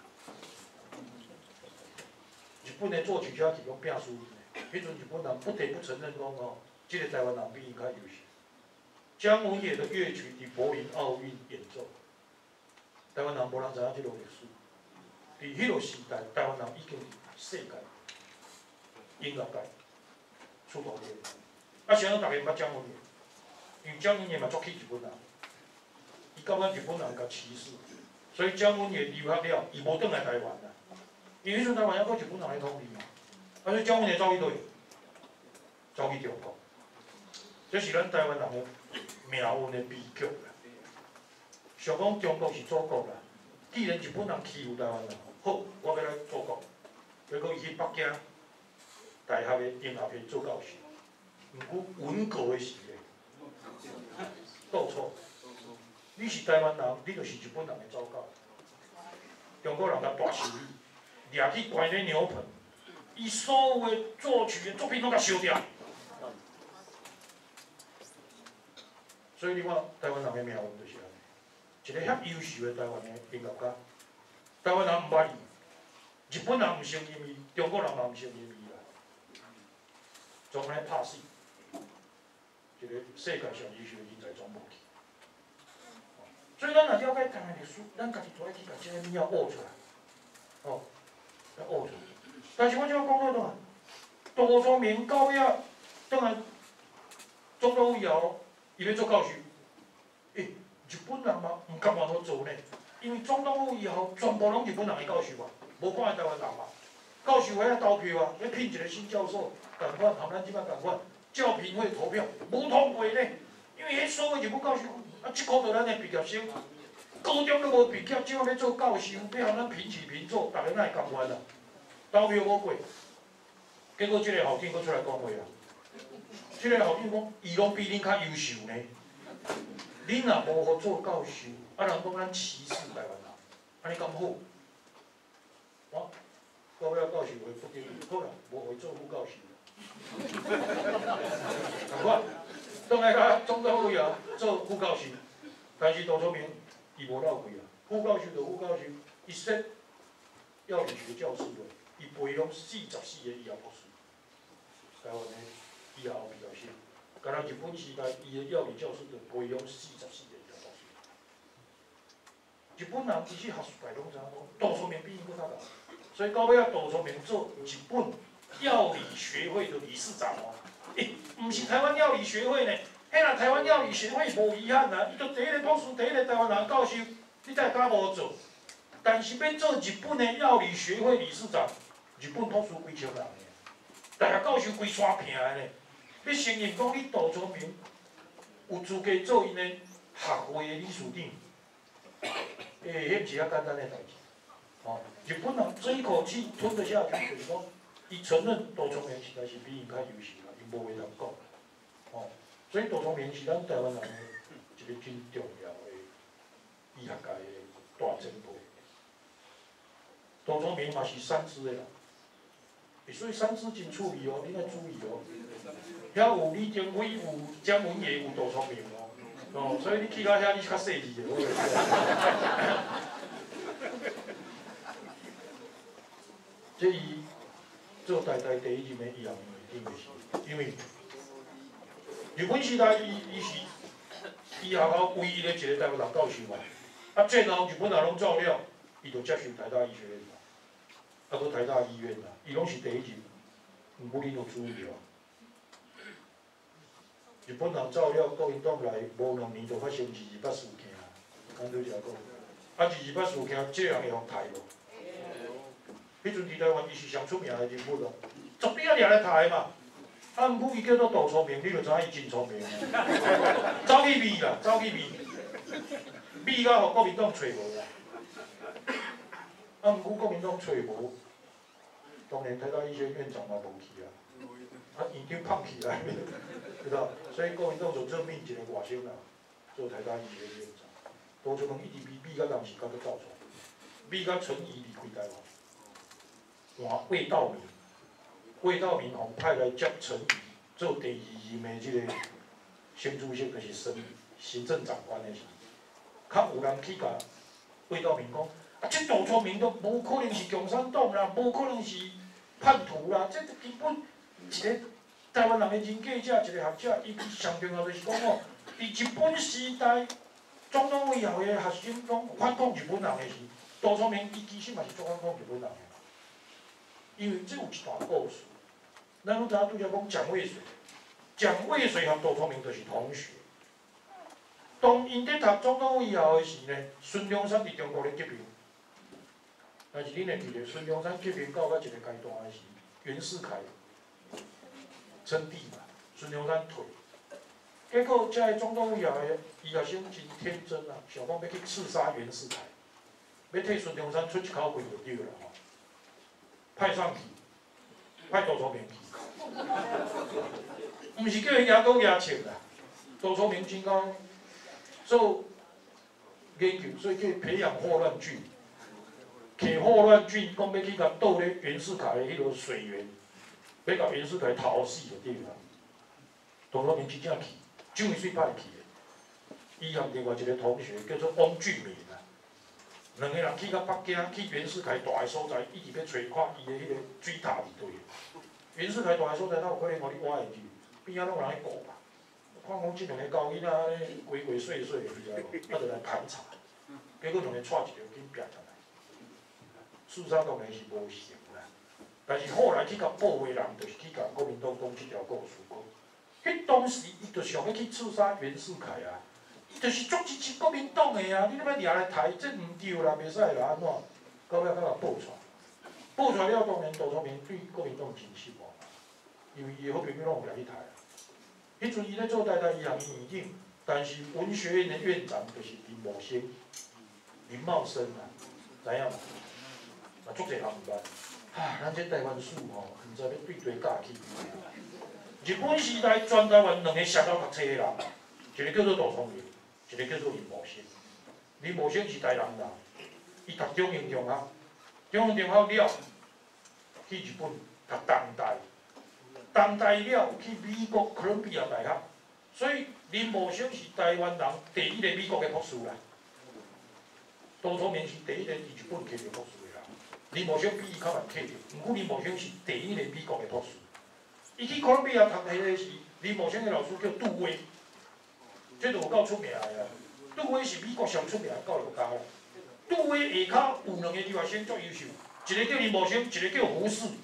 日本的作曲家是讲拼输赢的，迄阵日本人不得不承认讲哦，即、这个台湾人比伊较优秀。姜文也的乐曲伫柏林奥运演奏，台湾人无人知影即个历史。伫迄个时代，台湾人已经世界音乐界出头天。啊，谁人逐个捌姜文也？因为姜文也嘛足气日本人，伊感觉日本人甲歧视，所以姜文也留学了，伊无转来台湾啦。因为迄阵台湾还阁日本人来统治嘛，啊，所以姜文也走去倒去？走去中国。这是咱台湾人的命运的悲剧啦。想讲中国是祖国啦，既然日本人欺负台湾人，好，我要来祖国。结果伊去北京大学的音乐系做教授，毋过文革的时咧，倒错。你是台湾人，你就是日本人的走狗。中国人甲大收你，掠去关咧牛棚，伊所有的作曲的作品拢甲烧掉。所以你看，台湾人的命运就是安尼，一个遐优秀的台湾的音乐家，台湾人毋捌伊，日本人毋承认伊，中国人嘛毋承认伊啦，总安尼拍死，一个世界上优秀的人才总无去。 所以咱若了解台湾历史，咱家己就爱去把这个物仔挖出来，哦，要挖出来。但是我即摆讲到哪？杜聪明到尾啊，当然总统以后，伊要做教授，诶、欸，日本人嘛毋甘愿好做呢，因为总统府以后全部拢日本人的教授啊，无看台湾人嘛。教授会啊投票啊，要聘一个新教授，共款，含咱即摆共款，教评会投票，无通过呢，因为迄所有日本教授，啊，即个就咱的毕业生，高中都无毕业，即摆要做教授，要含咱平起平坐，逐个哪会甘愿啊？投票无过，结果即个校长佫出来讲话啊，即个校长讲，伊拢比恁较优秀呢，恁若无好做教授，啊，人讲咱歧视台湾人，安尼敢好？我。到尾教授会不得好啦，无会做副教授。同款，当来甲总统府啊做副教授，但是杜聪明伊无落去啊。副教授就副教授，伊说药理学教授的，伊培养四十四个医学博士。台湾的医学比较少，敢若日本时代伊的药理教授就培养四十四个医学博士。日本人其实学术界拢知影讲，杜聪明比伊佫较强。所以到尾啊，杜聪明做日本药理学会的理事长哦。诶，毋是台湾药理学会呢，迄若台湾药理学会无遗憾啦，伊就第一个博士，第一个台湾人教授，你才敢无做？但是要做日本的药理学会理事长，日本博士几千人呢，大家教授规山坪的呢，要承认讲你杜聪明有资格做因的学会的理事长，诶，迄毋是遐简单的代志。哦，日本人这一口气吞得下去，就是讲，伊承认杜聪明实在是比伊较优秀啦，伊无话通讲。哦，所以杜聪明是咱台湾人的一个真重要的医学界的大前辈。杜聪明嘛是三支的啦，所以三支真趣味哦，你爱注意哦。遐有李登辉，有蒋文爷，有杜聪明哦。哦，所以你去到遐，你较细致的。这伊做台大第一任的医学院院长是，因为日本时代伊伊是医学校唯一的一个台湾人教授嘛，啊战后日本人拢走了，伊就接受台大医学院嘛，啊搁台大医院啦，伊拢是第一任，毋过恁有注意哦，日本人走了，国民党来无两年就发生二二八事件，咱拄则讲，啊二二八事件，这人会互杀无？迄阵伫台湾，伊是上出名的人物咯，十几啊掠来杀的嘛。啊，毋过伊叫做杜聪明，你就知影伊真聪明。走去秘啦，走去秘，秘到互国民党找无啦。啊，毋过国民党找无，当年台大医学院长嘛无去啊，啊院长胖起来，知道？所以国民党就做命一个外省人做台大医学院长。杜聪明一直秘秘到当时甲佮走出来，秘到陈仪离开台湾。换魏道明，魏道明互派来接陈仪做第二任的即个新主席，就是省行政长官的时，较有人去甲魏道明讲，啊，这杜聪明都无可能是共产党啦，无可能是叛徒啦，这根本一个台湾人的人格者，一个学者，伊上重要就是讲哦，伫日本时代，总统府以后的学生拢反抗日本人的时，杜聪明伊其实嘛是做反抗日本人的。因为这有一段故事，咱拢知影拄则讲蒋渭水，蒋渭水和杜聪明就是同学。当因伫读总统府以后的时呢，孙中山伫中国咧革命，但是恁会记得孙中山革命到到一个阶段的时，袁世凯称帝嘛，孙中山退，结果遮个总统府以后的医学生真天真啊，想讲要去刺杀袁世凯，要替孙中山出一口气就对了吼。派上去，派杜聪明去，毋是叫伊牙膏牙签啦。杜聪明真讲做研究，所以叫培养霍乱菌，摕霍乱菌讲要去甲倒咧袁世凯的迄落水源，要甲袁世凯头死就对啦。杜聪明真正去，蒋渭水派去的，伊和另外一个同学叫做汪俊明啊。两个人去到北京，去袁世凯住的所在，一直要找看伊的迄个水塔伫对。袁世凯住的所在，哪有可能互你挖会去？边仔拢有人咧顾吧？ 看讲即两个狗囡仔安尼鬼鬼祟祟的，你知无？啊，就来盘查，结果两个带一条紧拼上来，事实当然是无成啦。但是后来去甲报的人，就是去甲国民党讲即条故事讲，迄当时伊就想要去刺杀袁世凯啊，伊就是足支持国民党的啊，你要掠来抬，这毋对啦，袂使啦，安怎？到尾甲甲报出来，报出来了，当然杜聪明对国民党真失望啊，因为伊好朋友拢有掠去抬啊。迄阵伊咧做台大医学院院长，但是文学院的院长就是林茂生、林茂生啊，知影嘛？啊，足侪人毋捌。啊，咱这台湾史吼，毋知要对对教去。日本时代全台湾两个上到读册的人，一个叫做杜聪明，一个叫做林茂生。林茂生是台南人，伊读中英中学，中英中学了，去日本读东大。东大了去美国哥伦比亚大学，所以林茂生是台湾人第一个美国的博士啦。杜聪明是第一个伫日本摕到博士的人，林茂生比伊较晚摕到，毋过林茂生是第一个美国的博士。伊去哥伦比亚读迄个是林茂生的老师叫杜威，这就有够出名的啊。杜威是美国上出名的教育家啦。杜威下骹有两个留学生足优秀，一个叫林茂生，一个叫胡适。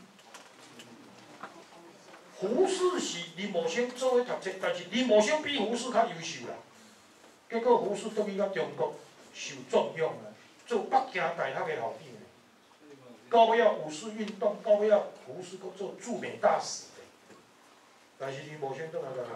胡适是林茂生做伙读册，但是林茂生比胡适较优秀啦。结果胡适倒去到中国受重用啊，做北京大学的校长诶。到尾啊五四运动，到尾啊胡适阁做驻美大使诶。但是林茂生倒来台湾，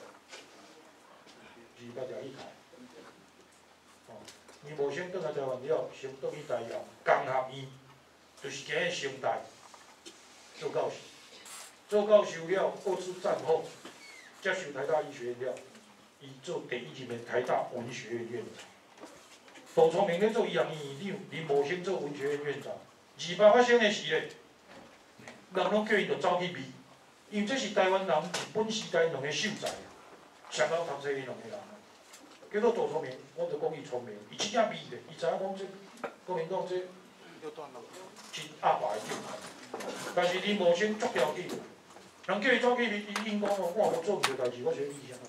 二八条一台。哦，林茂生倒来台湾了，先倒去台校工学院，就是今个成大做教授。做教授了，二次战后接受台大医学院了，伊做第一任的台大文学院院长。杜聪明咧做医学院院长，林茂生做文学院院长。二八发生的时咧，人拢叫伊着走去美，因为这是台湾人日本时代两个秀才，上到读册的两个人。结果杜聪明，我着讲伊聪明，伊真正美咧，伊知影讲这国民党这真阿爸的政权，但是林茂生足条件。人叫伊走去美，伊应讲哦，我无做毋对代志，我想去啥？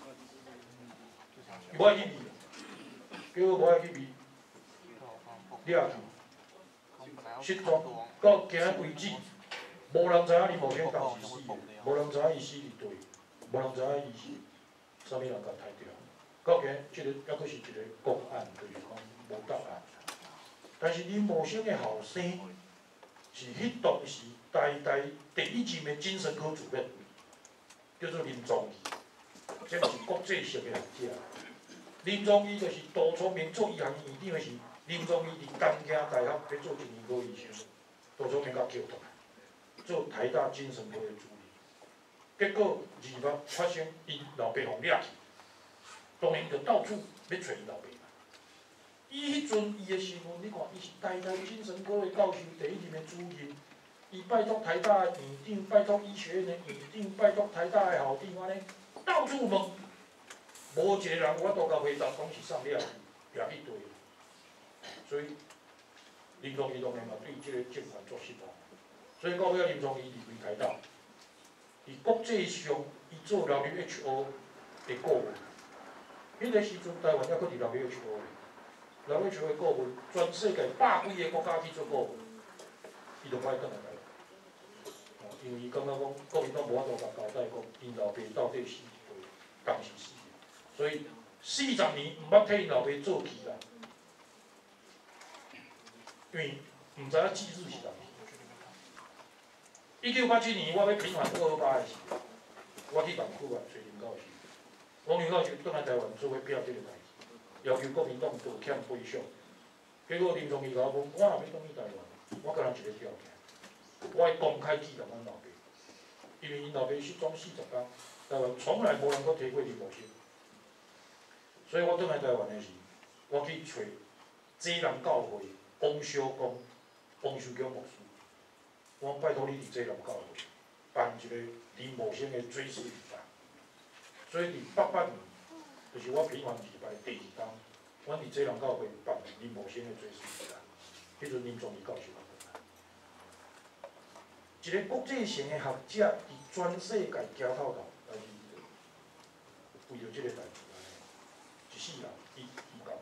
无爱去美，结果无爱去美，掠去，失踪，到今仔为止，无人知影林茂生当时死的，无人知影伊死伫对，无人知影伊是啥物人甲杀掉。到今即个还阁是一个公案，就是讲无答案。但是林茂生的后生是迄当时。台大第一任的精神科主任叫做林宗义，这是国际性的学者。林宗义就是杜聪明做医学院院长的时，林宗义伫东京大学要做精神科医生，杜聪明甲叫倒来做台大精神科的主任。结果二八发生，伊老爸互掠去，当然就到处要找伊老爸。伊迄阵伊的身份，你看，伊是台大精神科的教授，第一任的主任。伊拜托台大的院长，拜托医学院的院长，拜托台大的校长，安尼到处问，无一个人有法度甲回答，讲是上掠去，掠去对。所以林宗义当然嘛对即个政权作失望。所以到尾林宗义离开台大，伫国际上伊做 W H O 的顾问。迄个时阵台湾还佫伫 W H O 咧 ，W H O 的顾问，全世界百几个国家去做顾问，伊就歹转来台湾。因为伊感觉讲国民党无法度甲交代讲，因老爸到底是对，当时是，所以四十年毋捌替因老爸做起啦，因为毋知影忌日是当时。一九八七年我要平反二二八的时，我去万富啊找林教授，王林教授倒来台湾做伙拼这个代志，要求国民党道歉赔偿。结果林宗义甲我讲，我若要倒去台湾，我干人一个条件。我会公开记录阮老爸，因为因老爸失踪四十天，台湾从来无人阁提过林茂生，所以我转来台湾的时，我去找济南教会王小公、王修强牧师，我拜托你伫济南教会办一个林茂生的追思礼拜。所以伫八八年，就是我平反礼拜第二天，阮伫济南教会办林茂生的追思礼拜，迄阵林宗义教授。一个国际性的学者，伫全世界行透透，但是为着即个代志安尼，一世人伊伊干完。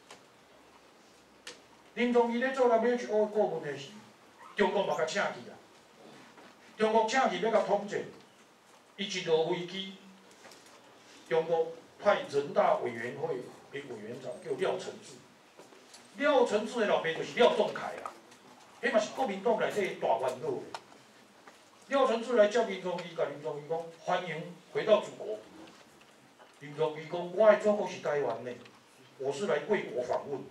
林宗义咧做 W H O 顾问的时，中国嘛甲请去啊。中国请去要甲统战，伊一落飞机，中国派人大委员会的委员长叫廖承志。廖承志的老爸就是廖仲恺啊，迄嘛是国民党内底大元老的。廖承志来接林宗义，甲林宗义讲欢迎回到祖国。林宗义讲我的祖国是台湾的，我是来贵国访问的。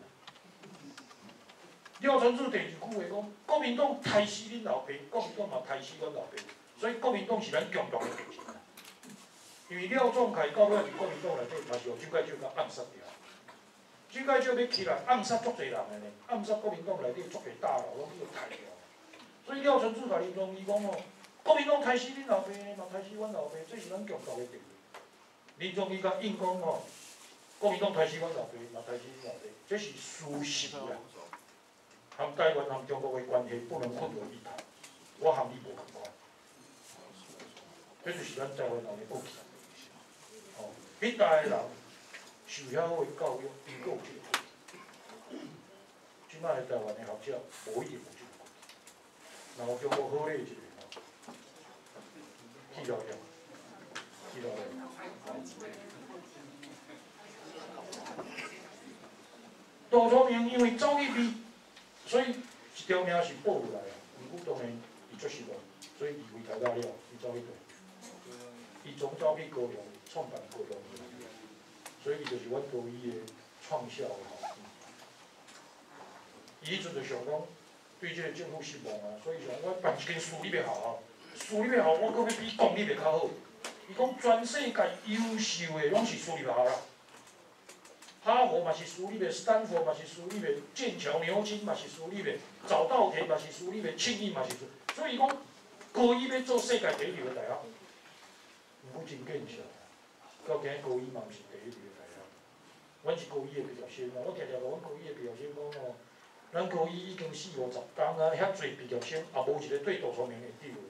廖承志第二句话讲，国民党杀死恁老爸，国民党嘛杀死阮老爸，所以国民党是咱共同的敌人。因为廖仲恺到尾伫国民党内底嘛是用蒋介石甲暗杀掉。蒋介石要起来暗杀足侪人的呢，暗杀国民党内底足侪大佬拢去杀掉。所以廖承志甲林宗义讲哦，国民党杀死恁老爸，嘛杀死阮老爸，这是咱共同的敌人。林宗义甲应讲哦，国民党杀死阮老爸，嘛杀死恁老爸，这是事实啊。含台湾含中国的关系不能混为一谈，我含你无共款，这就是咱台湾人的过去。哦，迄代的人受遐好的教育，伊阁有即个过去。即摆的台湾的学者无一定有即个过去。然后中国好咧一个吼，去了了，去了了。杜聪明因为走去比。所以一条命是保下来啊，毋过当然伊足失望，所以离开台大了，伊走去倒？伊从走去高雄创办高雄医院，所以伊就是阮高医的创校的后生。伊迄阵就想讲，对即个政府失望啊，所以想我办一间私立的学校，私立的学校我阁要比公立的较好。伊讲全世界优秀的拢是私立学校啦。哈佛嘛是私立的，斯坦福嘛是私立的，剑桥、牛津嘛是私立的，早稻田嘛是私立的，庆应嘛是私。所以讲，高医要做世界第一流的大学，毋过真见笑。到今高医嘛毋是第一流的大学，阮是高医的毕业生啊，我常常甲阮高医的毕业生讲哦，咱高医已经四五十工啊，遐侪毕业生也无一个对杜聪明会对。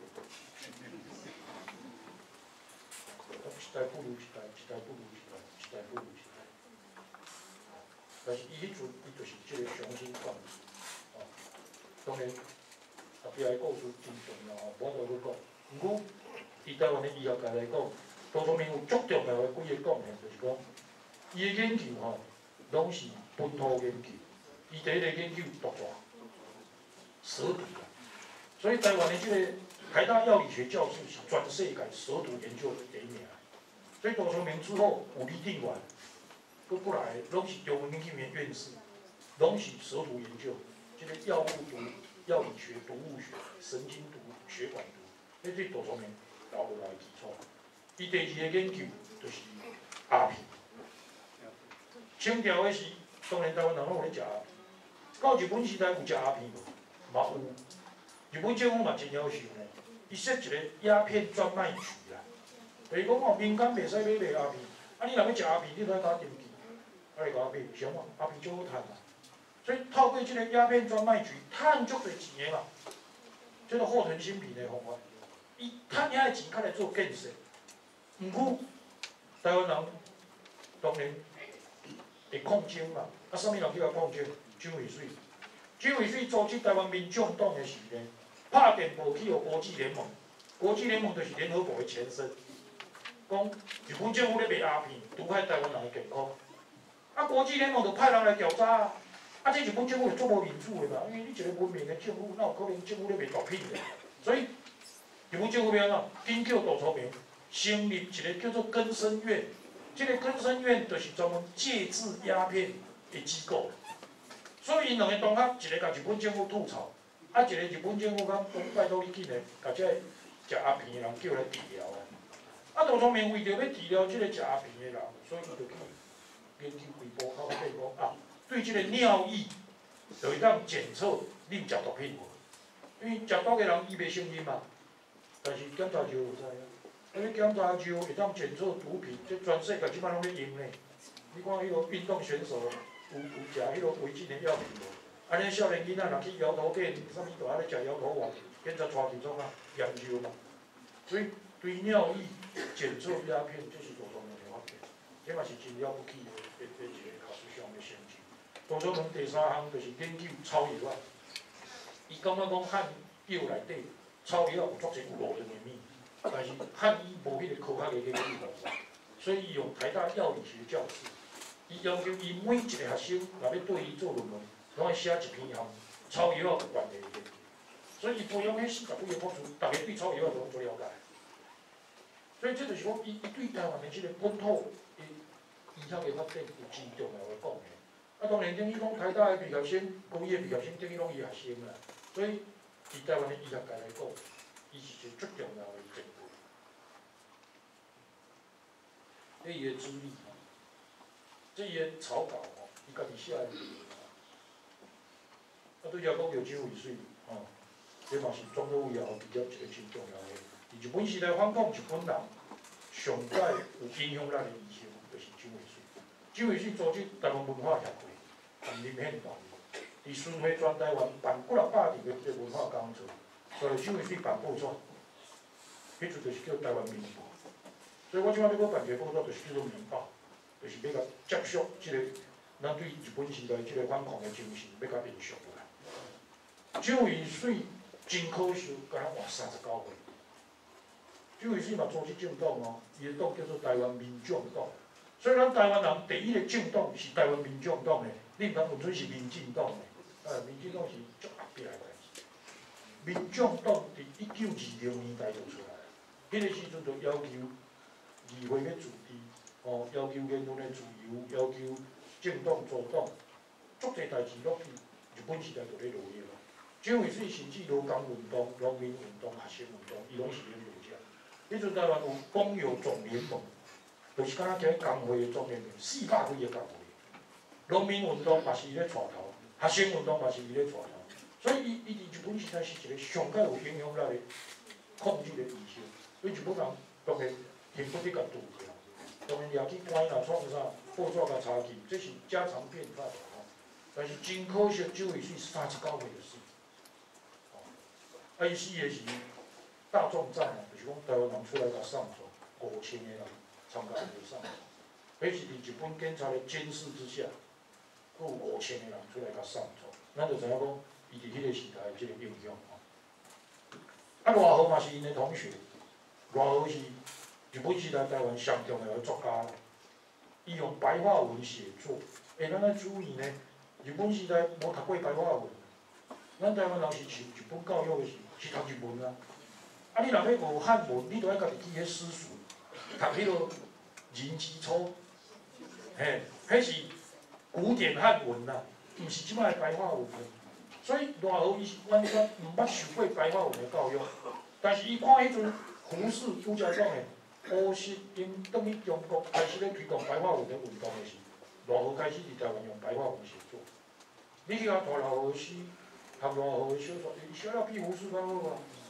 一代不如一代，一代不如一代，一代不如一代。但是伊迄阵，伊就是即个雄心壮志，哦，当然后壁个故事真重要哦，无法度去讲。毋过，伫台湾的医学界来讲，杜聪明有足重要的几个贡献，就是讲，伊的研究吼，拢是本土研究。伊第一个研究毒蛇，蛇毒啊，所以台湾的即个台大药理学教授是全世界蛇毒研究第一名。所以杜聪明之后有李定元。佫过来，拢是中文研究院院士，拢是蛇毒研究，即、这个药物毒、药理学、毒物学、神经毒、血管毒，迄对杜聪明留落来的基础。伊第二个研究就是鸦片。清朝的时，当然台湾人拢有咧食鸦片。到日本时代有食鸦片无？嘛有。日本政府嘛真夭寿呢，伊设一个鸦片专卖局啦。就是讲哦，民间袂使买卖鸦片，啊你若要食鸦片，你都要甲我登记。啊，你甲我买，上嘛，鸦片最好趁嘛。所以透过即个鸦片专卖局，趁足侪钱的嘛。这个后藤新平的方法，伊趁遐个钱，较来做建设。毋过，台湾人当然会抗争嘛。啊，啥物人去甲抗争？蒋渭水。蒋渭水组织台湾民众党的时呢，拍电报去互国际联盟。国际联盟就是联合国的前身。讲日本政府咧卖鸦片，毒害台湾人的健康。啊，国际联盟就派人来调查啊！啊，这日本政府就足无民主的嘛，因为你一个文明的政府，哪有可能政府咧卖毒品的？所以日本政府要安怎？紧叫杜聪明成立一个叫做根生院，这个根生院就是专门戒治鸦片的机构。所以因两个同学，一个甲日本政府吐槽，啊，一个日本政府讲拜托你紧来，甲这食鸦片的人叫来治疗啊！啊，杜聪明为着要治疗这个食鸦片的人，所以伊就去。研究规波较发现讲啊，对即个尿液，就会当检测你有食毒品无？因为食毒的人伊袂承认嘛，但是检查就有知影。啊，你检查就会当检测毒品，这全世界即摆拢咧用呢。你看迄个运动选手有有食迄个违禁的药品无？安尼少年囡仔若去摇头店，啥物都安尼食摇头丸，检查带去创啊研究嘛。所以对尿液检测鸦片，这是杜聪明的发现。 这嘛是真了不起的一一一个考试上的成绩。多数门第三项就是研究草药啊，伊感觉讲汉药内底草药有足侪有路用的物，但是汉医无迄个科学的迄个理论，所以伊用台大药理学教室，伊要求伊每一个学生若要对伊做论文，拢要写一篇含草药有关的研究。所以伊培养迄四十几个博士，逐个对草药都做了解。所以这就是讲，伊伊对台湾的即个本土的医学的发展有真重要的贡献。啊，当然等于讲台大的毕业生、高医的毕业生，等于拢伊学生啦。所以，伫台湾的医学界来讲，伊是一个最重要的前辈。这伊的资历吼，这伊的草稿吼，伊家己写的。啊，对遮讲着蒋渭水吼，这嘛是中国以后比较一个真重要的。伫日本时代反抗日本人，上届有影响力的医生就是蒋渭水。蒋渭水组织台湾文化协会，含林献堂，伫巡回全台湾办几落百场的这文化讲座，所以蒋渭水办报纸，迄阵就是叫台湾民报。所以我即摆要搁办一个报纸，就是叫做民报，就是要甲接续即、这个咱对日本时代即个反抗的精神，要甲延续落来。蒋渭水真可惜，敢若活三十九岁。蒋渭水嘛组织政党哦，伊个党叫做台湾民众党。所以咱台湾人第一个政党是台湾民众党的，你毋通纯粹是民进党的，啊，民进党是足后壁的代志。民众党伫一九二六年代就出来，迄、那个时阵就要求议会要自治，哦，要求言论的自由，要求政党组党，足侪代志落去日本时代就咧落去了。蒋渭水甚至劳工运动、农民运动、学生运动，伊拢是咧做遮。迄阵台湾有工友总联盟。就是敢若伫工会的总联盟，四百几个工会，农民运动嘛是伊咧带头，学生运动嘛是伊咧带头，所以伊伊伫日本时代是一个上较有影响力的控制的医生，所以日本人当然恨不得甲杜绝，当然也去关啦、创啥、报纸甲查去，这是家常便饭吼。但是真可惜，蒋渭水三十九岁就死，哦，啊伊死的是大众战啊，就是讲台湾人出来甲送走五千个人。参加会上，迄是伫日本警察的监视之下，佫有五千个人出来甲送走，咱就知影讲，伊伫迄个时代的即个影响吼。啊，赖和嘛是因的同学，赖和是日本时代台湾上重要的作家，伊用白话文写作，诶，咱要注意呢，日本时代无读过白话文，咱台湾人是受日本教育的是是读日文啊，啊，你若要学汉文，你着爱家己记迄诗词。读迄个人之初，嘿，迄是古典汉文啦，毋是即摆白话文。所以赖和伊是完全毋捌受过白话文的教育，但是伊看迄阵胡适拄则讲的，乌适因转去中国开始咧推动白话文的运动的时，赖和开始伫台湾用白话文写作。你去甲读赖和的诗，读赖和的小说，伊写了比胡适较好啊。